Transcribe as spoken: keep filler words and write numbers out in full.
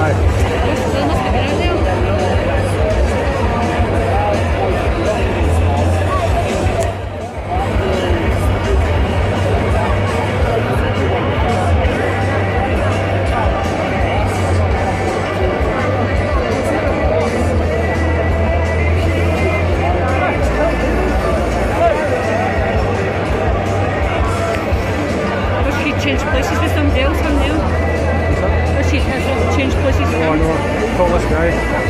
Change places with somebody else, haven't you? Or she has changed places with Oh, I know. Tallest guy.